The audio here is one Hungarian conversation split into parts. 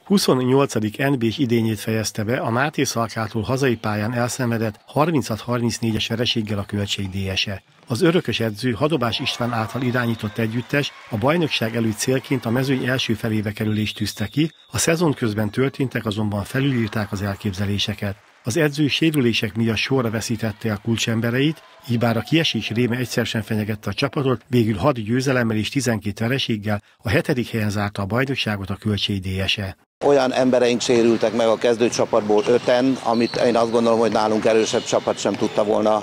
28. NB-s idényét fejezte be a Máté Szalkától hazai pályán elszenvedett 36-34-es vereséggel a Kölcsey DS-e. Az örökös edző Hadobás István által irányított együttes a bajnokság előtt célként a mezőny első felébe kerülést tűzte ki, a szezon közben történtek azonban felülírták az elképzeléseket. Az edző sérülések miatt sorra veszítette a kulcsembereit, így bár a kiesés réme egyszer sem fenyegette a csapatot, végül 6 győzelemmel és 12 vereséggel a 7. helyen zárta a bajnokságot a Kölcsey DS-e. Olyan embereink sérültek meg a kezdőcsapatból 5-en, amit én azt gondolom, hogy nálunk erősebb csapat sem tudta volna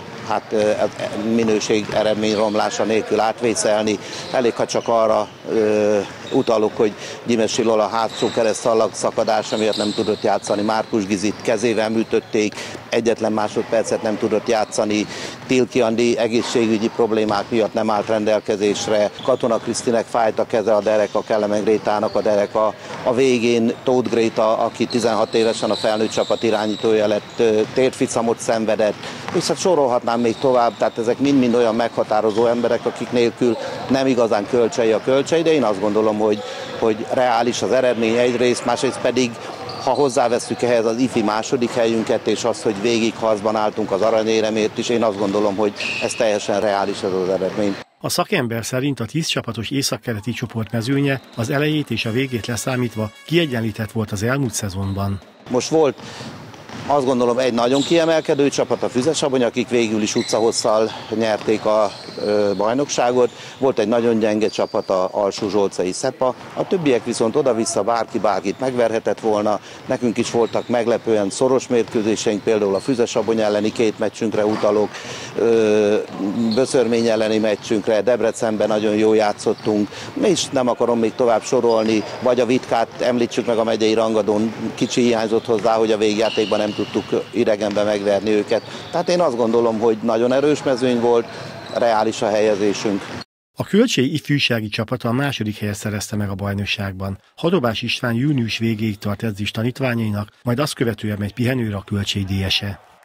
minőség eredményromlása nélkül átvészelni. Elég, ha csak arra utalok, hogy Gyimesi Lola hátsó keresztszallag szakadása miatt nem tudott játszani, Márkus Gizit kezével műtötték, egyetlen másodpercet nem tudott játszani, Tilki Andi egészségügyi problémák miatt nem állt rendelkezésre, Katona Krisztinek fájt a keze, a dereka, Kelemen Grétának a dereka, a végén Tóth Gréta, aki 16 évesen a felnőtt csapat irányítója lett, térficamot szenvedett, és hát sorolhatnám még tovább, tehát ezek mind-mind olyan meghatározó emberek, akik nélkül nem igazán Kölcsey a Kölcsey, de én azt gondolom, hogy reális az eredmény egyrészt, másrészt pedig, ha hozzáveszünk ehhez az ifi második helyünket, és azt, hogy végig harcban álltunk az aranyéremért is, én azt gondolom, hogy ez teljesen reális ez az eredmény. A szakember szerint a 10 csapatos északkeleti csoport mezőnye az elejét és a végét leszámítva kiegyenlített volt az elmúlt szezonban. Most volt azt gondolom egy nagyon kiemelkedő csapat, a Füzesabony, akik végül is utcahosszal nyerték a bajnokságot. Volt egy nagyon gyenge csapat, a Alsó-Zsolcai Szepa. A többiek viszont oda-vissza bárki bárkit megverhetett volna. Nekünk is voltak meglepően szoros mérkőzéseink, például a Füzesabony elleni 2 meccsünkre utalok, Böszörmény elleni meccsünkre, Debrecenben nagyon jól játszottunk, és nem akarom még tovább sorolni, vagy a Vitkát említsük meg a megyei rangadón, kicsi hiányzott hozzá, hogy a végjátékban nem tudtuk idegenben megverni őket. Tehát én azt gondolom, hogy nagyon erős mezőny volt, reális a helyezésünk. A Kölcsey ifjúsági csapata a második helyet szerezte meg a bajnokságban. Hadobás István június végéig tart edzés tanítványainak, majd azt követően megy pihenőre a Kölcsey DS-e.